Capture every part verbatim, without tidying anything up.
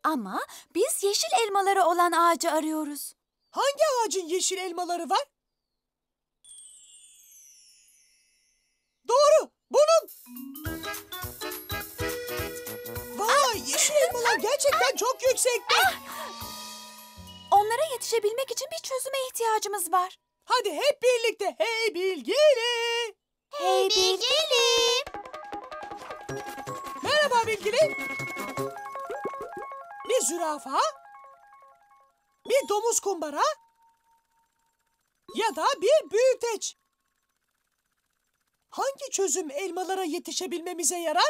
Ama biz yeşil elmaları olan ağacı arıyoruz. Hangi ağacın yeşil elmaları var? Doğru, bunun. Vay, yeşil elmalar gerçekten çok yüksekte. Onlara yetişebilmek için bir çözüme ihtiyacımız var. Hadi hep birlikte. Hey Bilgili. Hey Bilgili. Merhaba Bilgili. Bir zürafa, bir domuz kumbara ya da bir büyüteç. Hangi çözüm elmalara yetişebilmemize yarar?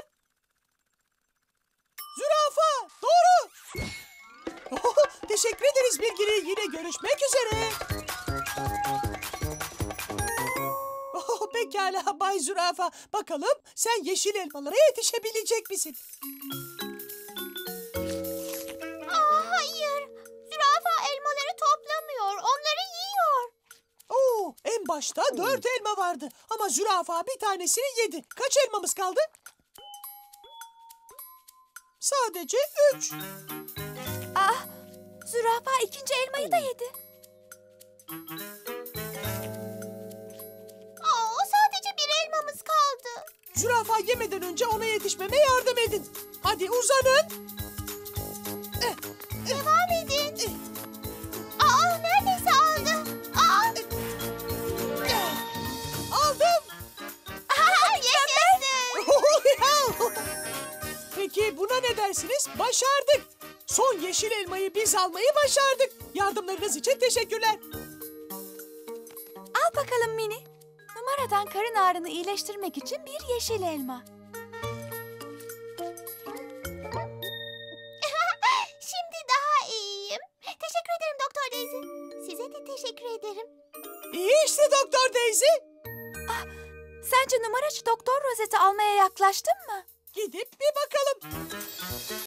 Zürafa, doğru. Oh, teşekkür ederiz Bilgili. Yine görüşmek üzere. Oh, pekala Bay Zürafa. Bakalım sen yeşil elmalara yetişebilecek misin? Aa, hayır. Zürafa elmaları toplamıyor. Onları yiyor. Oo, en başta dört elma vardı ama zürafa bir tanesini yedi. Kaç elmamız kaldı? Sadece üç. Ah, zürafa ikinci elmayı da yedi. Aa, sadece bir elmamız kaldı. Zürafa yemeden önce ona yetişmeme yardım edin. Hadi uzanın. Eh, Devam edin. Aa, neredeyse aldı. Aa, eh. Aldım. aha, yaşasın. Peki buna ne dersiniz? Başardık. Son yeşil elmayı biz almayı başardık. Yardımlarınız için teşekkürler. Al bakalım Mini. Numaradan karın ağrını iyileştirmek için bir yeşil elma. Şimdi daha iyiyim. Teşekkür ederim Doktor Daisy. Size de teşekkür ederim. İyi işte Doktor Daisy. Sence numaracı Doktor rozeti almaya yaklaştın mı? Gidip bir bakalım.